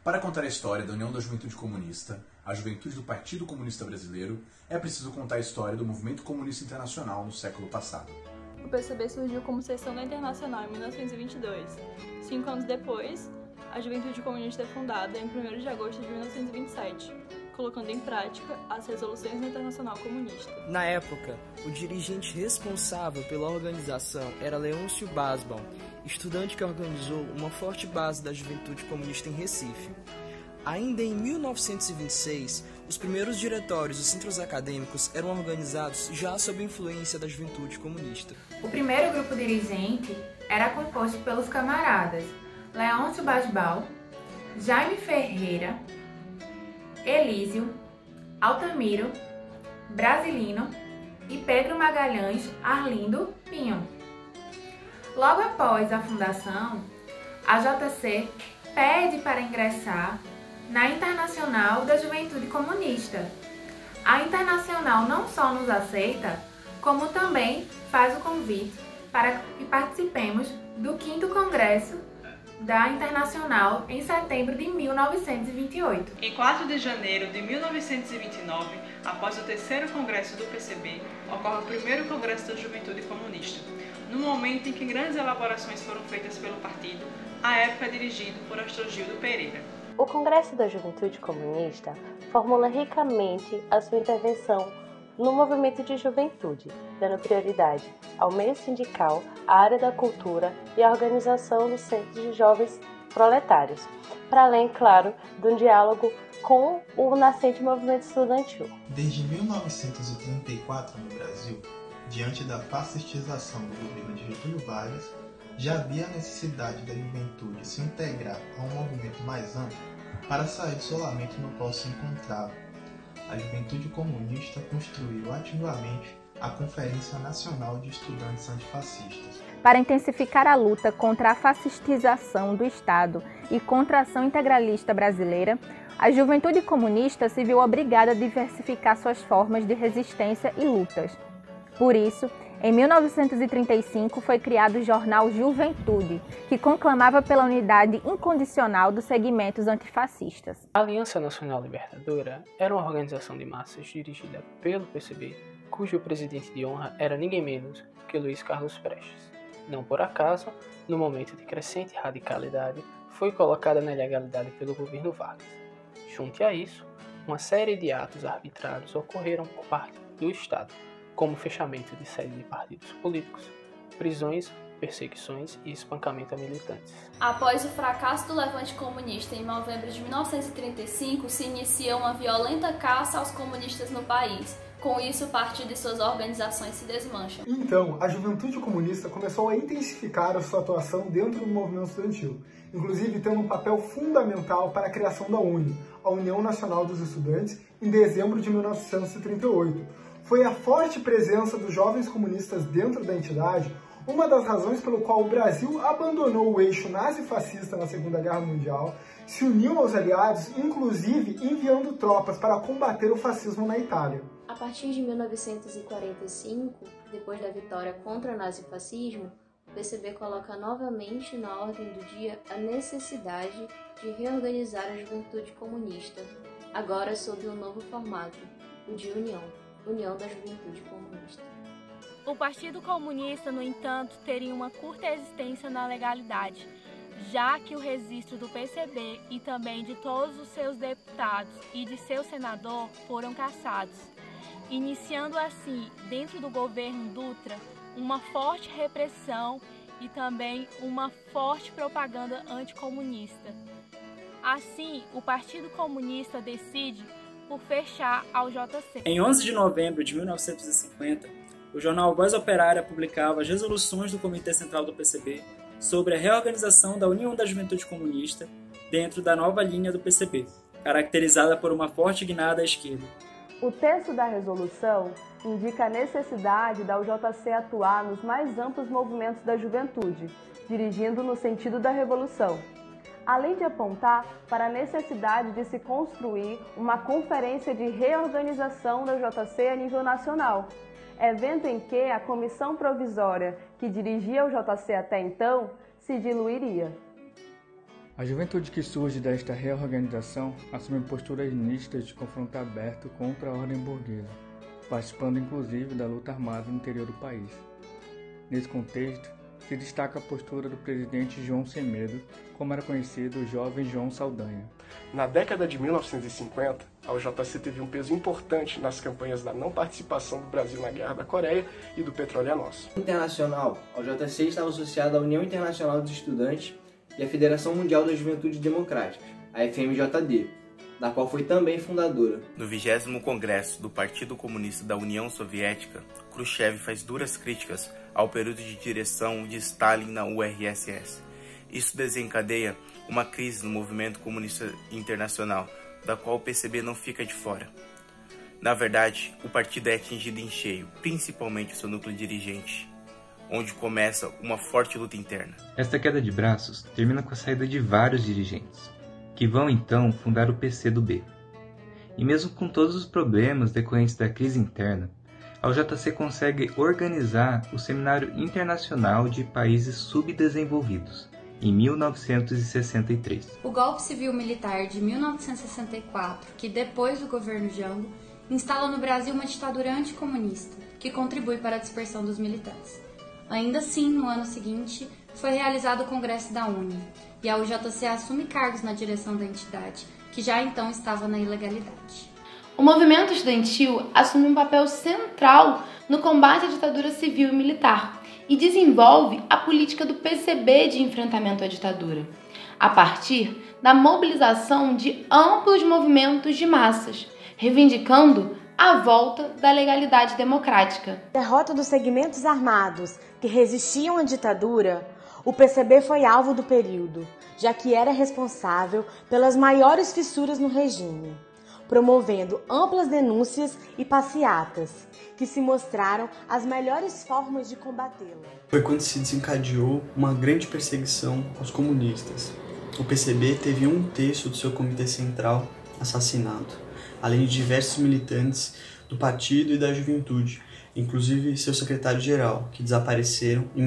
Para contar a história da União da Juventude Comunista, a juventude do Partido Comunista Brasileiro, é preciso contar a história do Movimento Comunista Internacional no século passado. O PCB surgiu como seção da Internacional em 1922. 5 anos depois, a Juventude Comunista é fundada em 1º de agosto de 1927, colocando em prática as resoluções da Internacional Comunista. Na época, o dirigente responsável pela organização era Leôncio Basbaum, estudante que organizou uma forte base da Juventude Comunista em Recife. Ainda em 1926, os primeiros diretórios dos centros acadêmicos eram organizados já sob influência da Juventude Comunista. O primeiro grupo dirigente era composto pelos camaradas Leôncio Basbaum, Jaime Ferreira, Elísio, Altamiro, Brasilino e Pedro Magalhães Arlindo Pinho. Logo após a fundação, a JC pede para ingressar na Internacional da Juventude Comunista. A Internacional não só nos aceita, como também faz o convite para que participemos do 5º Congresso da Internacional em setembro de 1928. Em 4 de janeiro de 1929, após o 3º Congresso do PCB, ocorre o 1º Congresso da Juventude Comunista, no momento em que grandes elaborações foram feitas pelo partido, à época dirigido por Astrogildo Pereira. O Congresso da Juventude Comunista formula ricamente a sua intervenção no movimento de juventude, dando prioridade ao meio sindical, à área da cultura e à organização dos centros de jovens proletários, para além, claro, de um diálogo com o nascente movimento estudantil. Desde 1934, no Brasil, diante da fascistização do governo de Getúlio Vargas, já havia a necessidade da juventude se integrar a um movimento mais amplo para sair do isolamento no qual se encontrava. A Juventude Comunista construiu ativamente a Conferência Nacional de Estudantes Antifascistas. Para intensificar a luta contra a fascistização do Estado e contra a ação integralista brasileira, a Juventude Comunista se viu obrigada a diversificar suas formas de resistência e lutas. Por isso, em 1935 foi criado o jornal Juventude, que conclamava pela unidade incondicional dos segmentos antifascistas. A Aliança Nacional Libertadora era uma organização de massas dirigida pelo PCB, cujo presidente de honra era ninguém menos que Luiz Carlos Prestes. Não por acaso, no momento de crescente radicalidade, foi colocada na ilegalidade pelo governo Vargas. Junto a isso, uma série de atos arbitrários ocorreram por parte do Estado, como fechamento de sede de partidos políticos, prisões, perseguições e espancamento a militantes. Após o fracasso do levante comunista em novembro de 1935, se inicia uma violenta caça aos comunistas no país. Com isso, o partido e suas organizações se desmancham. Então, a Juventude Comunista começou a intensificar a sua atuação dentro do movimento estudantil, inclusive tendo um papel fundamental para a criação da UNE, a União Nacional dos Estudantes, em dezembro de 1938. Foi a forte presença dos jovens comunistas dentro da entidade uma das razões pelo qual o Brasil abandonou o eixo nazi-fascista na Segunda Guerra Mundial, se uniu aos aliados, inclusive enviando tropas para combater o fascismo na Itália. A partir de 1945, depois da vitória contra o nazifascismo, o PCB coloca novamente na ordem do dia a necessidade de reorganizar a juventude comunista, agora sob um novo formato, o de União da Juventude Comunista. O Partido Comunista, no entanto, teria uma curta existência na legalidade, já que o registro do PCB e também de todos os seus deputados e de seu senador foram cassados, iniciando assim, dentro do governo Dutra, uma forte repressão e também uma forte propaganda anticomunista. Assim, o Partido Comunista decide por fechar ao JC. Em 11 de novembro de 1950, o jornal Voz Operária publicava as resoluções do Comitê Central do PCB sobre a reorganização da União da Juventude Comunista dentro da nova linha do PCB, caracterizada por uma forte guinada à esquerda. O texto da resolução indica a necessidade da UJC atuar nos mais amplos movimentos da juventude, dirigindo no sentido da revolução, além de apontar para a necessidade de se construir uma conferência de reorganização da JC a nível nacional, evento em que a comissão provisória que dirigia o JC até então se diluiria. A juventude que surge desta reorganização assume posturas nítidas de confronto aberto contra a ordem burguesa, participando inclusive da luta armada no interior do país. Nesse contexto, se destaca a postura do presidente João Sem Medo, como era conhecido o jovem João Saldanha. Na década de 1950, a UJC teve um peso importante nas campanhas da não participação do Brasil na Guerra da Coreia e do Petróleo é Nosso. Internacional, a UJC estava associada à União Internacional dos Estudantes e à Federação Mundial da Juventude Democrática, a FMJD, da qual foi também fundadora. No 20º Congresso do Partido Comunista da União Soviética, Khrushchev faz duras críticas ao período de direção de Stalin na URSS. Isso desencadeia uma crise no movimento comunista internacional, da qual o PCB não fica de fora. Na verdade, o partido é atingido em cheio, principalmente o seu núcleo dirigente, onde começa uma forte luta interna. Esta queda de braços termina com a saída de vários dirigentes, que vão então fundar o PCdoB. E mesmo com todos os problemas decorrentes da crise interna, a UJC consegue organizar o Seminário Internacional de Países Subdesenvolvidos, em 1963. O golpe civil-militar de 1964, que depois do governo Jango, instala no Brasil uma ditadura anticomunista, que contribui para a dispersão dos militantes. Ainda assim, no ano seguinte, foi realizado o Congresso da UNE, e a UJC assume cargos na direção da entidade, que já então estava na ilegalidade. O movimento estudantil assume um papel central no combate à ditadura civil e militar e desenvolve a política do PCB de enfrentamento à ditadura, a partir da mobilização de amplos movimentos de massas, reivindicando a volta da legalidade democrática. Derrota dos segmentos armados que resistiam à ditadura, o PCB foi alvo do período, já que era responsável pelas maiores fissuras no regime, promovendo amplas denúncias e passeatas, que se mostraram as melhores formas de combatê-la. Foi quando se desencadeou uma grande perseguição aos comunistas. O PCB teve 1/3 do seu comitê central assassinado, além de diversos militantes do partido e da juventude, inclusive seu secretário-geral, que desapareceram em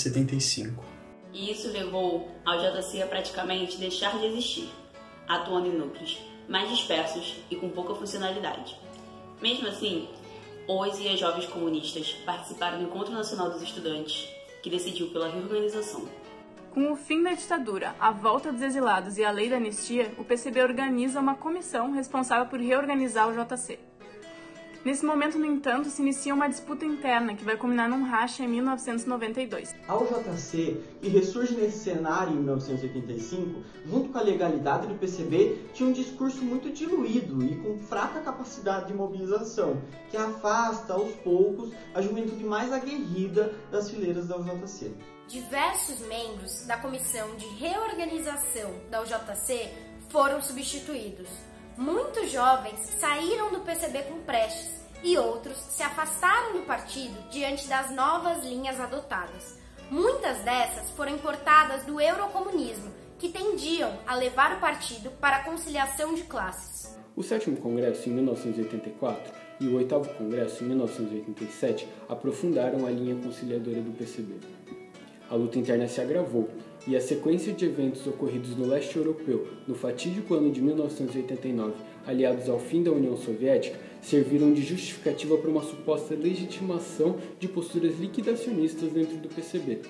1975. E isso levou ao JC a praticamente deixar de existir, atuando em núcleos mais dispersos e com pouca funcionalidade. Mesmo assim, os e as jovens comunistas participaram do Encontro Nacional dos Estudantes, que decidiu pela reorganização. Com o fim da ditadura, a volta dos exilados e a lei da anistia, o PCB organiza uma comissão responsável por reorganizar o JC. Nesse momento, no entanto, se inicia uma disputa interna que vai culminar num racha em 1992. A UJC, que ressurge nesse cenário em 1985, junto com a legalidade do PCB, tinha um discurso muito diluído e com fraca capacidade de mobilização, que afasta aos poucos a juventude mais aguerrida das fileiras da UJC. Diversos membros da comissão de reorganização da UJC foram substituídos. Muitos jovens saíram do PCB com Prestes e outros se afastaram do partido diante das novas linhas adotadas. Muitas dessas foram importadas do eurocomunismo, que tendiam a levar o partido para a conciliação de classes. O 7º Congresso, em 1984, e o 8º Congresso, em 1987, aprofundaram a linha conciliadora do PCB. A luta interna se agravou, e a sequência de eventos ocorridos no leste europeu no fatídico ano de 1989, aliados ao fim da União Soviética, serviram de justificativa para uma suposta legitimação de posturas liquidacionistas dentro do PCB.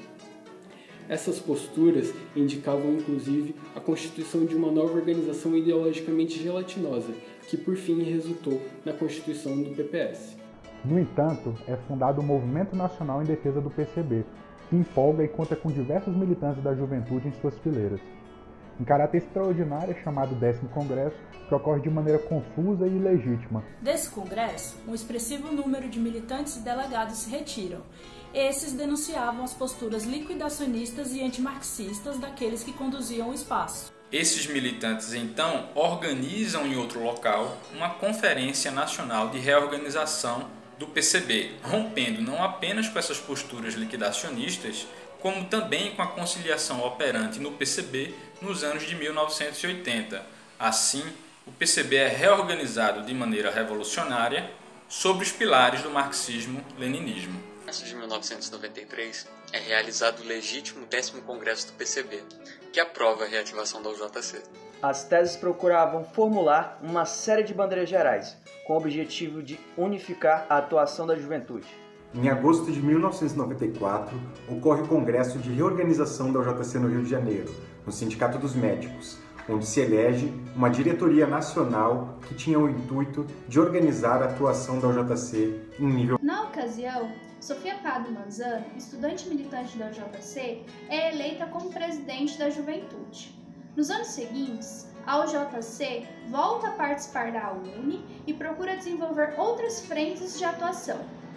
Essas posturas indicavam inclusive a constituição de uma nova organização ideologicamente gelatinosa, que por fim resultou na constituição do PPS. No entanto, é fundado o Movimento Nacional em Defesa do PCB, que empolga e conta com diversos militantes da juventude em suas fileiras. Em caráter extraordinário é chamado 10º Congresso, que ocorre de maneira confusa e ilegítima. Desse congresso, um expressivo número de militantes e delegados se retiram. Esses denunciavam as posturas liquidacionistas e antimarxistas daqueles que conduziam o espaço. Esses militantes, então, organizam em outro local uma Conferência Nacional de Reorganização do PCB, rompendo não apenas com essas posturas liquidacionistas, como também com a conciliação operante no PCB nos anos de 1980. Assim, o PCB é reorganizado de maneira revolucionária sobre os pilares do marxismo-leninismo. Em 1993, é realizado o legítimo 10º Congresso do PCB, que aprova a reativação da UJC. As teses procuravam formular uma série de bandeiras gerais, com o objetivo de unificar a atuação da juventude. Em agosto de 1994, ocorre o Congresso de Reorganização da UJC no Rio de Janeiro, no Sindicato dos Médicos, onde se elege uma diretoria nacional que tinha o intuito de organizar a atuação da UJC em nível... Na ocasião, Sofia Pado Manzan, estudante militante da UJC, é eleita como presidente da juventude. Nos anos seguintes, a UJC volta a participar da UNE e procura desenvolver outras frentes de atuação.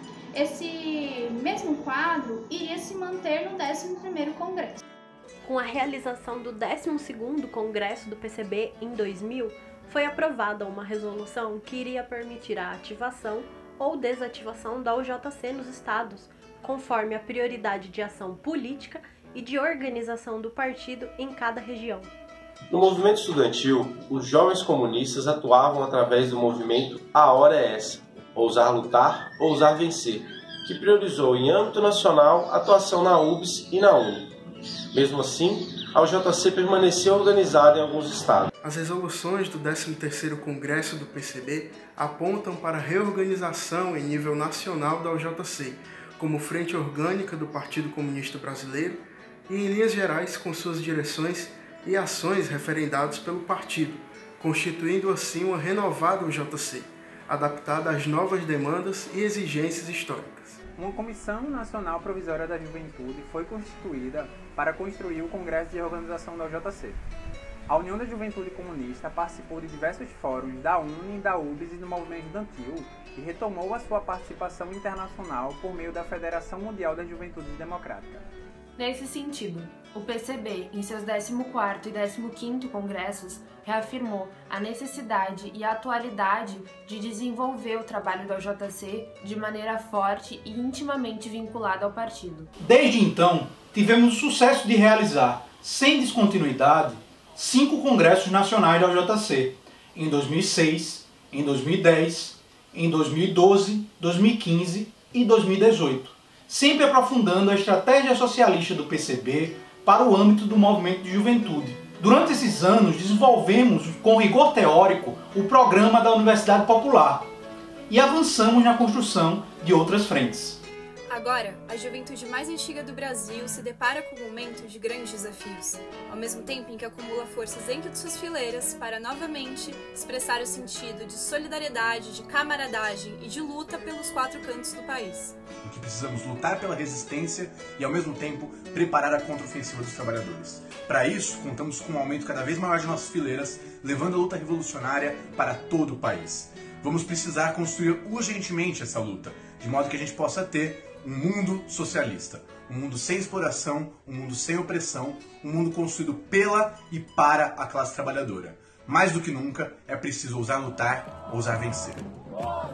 Esse mesmo quadro iria se manter no 11º Congresso. Com a realização do 12º Congresso do PCB em 2000, foi aprovada uma resolução que iria permitir a ativação ou desativação da UJC nos estados, conforme a prioridade de ação política e de organização do partido em cada região. No movimento estudantil, os jovens comunistas atuavam através do movimento A Hora é Essa, Ousar Lutar, Ousar Vencer, que priorizou em âmbito nacional a atuação na UBS e na UNE. Mesmo assim, a UJC permaneceu organizada em alguns estados. As resoluções do 13º Congresso do PCB apontam para a reorganização em nível nacional da UJC, como frente orgânica do Partido Comunista Brasileiro e, em linhas gerais, com suas direções e ações referendadas pelo partido, constituindo assim uma renovada UJC, adaptada às novas demandas e exigências históricas. Uma Comissão Nacional Provisória da Juventude foi constituída para construir o Congresso de Reorganização da UJC. A União da Juventude Comunista participou de diversos fóruns da UNE, da UBS e do movimento estudantil e retomou a sua participação internacional por meio da Federação Mundial da Juventude Democrática. Nesse sentido, o PCB, em seus 14º e 15º congressos, reafirmou a necessidade e a atualidade de desenvolver o trabalho da UJC de maneira forte e intimamente vinculada ao partido. Desde então, tivemos o sucesso de realizar, sem descontinuidade, 5 congressos nacionais da UJC, em 2006, em 2010, em 2012, 2015 e 2018, sempre aprofundando a estratégia socialista do PCB para o âmbito do movimento de juventude. Durante esses anos, desenvolvemos com rigor teórico o programa da Universidade Popular e avançamos na construção de outras frentes. Agora, a juventude mais antiga do Brasil se depara com um momento de grandes desafios, ao mesmo tempo em que acumula forças dentro de suas fileiras para novamente expressar o sentido de solidariedade, de camaradagem e de luta pelos 4 cantos do país. Em que precisamos lutar pela resistência e, ao mesmo tempo, preparar a contraofensiva dos trabalhadores. Para isso, contamos com um aumento cada vez maior de nossas fileiras, levando a luta revolucionária para todo o país. Vamos precisar construir urgentemente essa luta, de modo que a gente possa ter um mundo socialista, um mundo sem exploração, um mundo sem opressão, um mundo construído pela e para a classe trabalhadora. Mais do que nunca, é preciso ousar lutar, ousar vencer.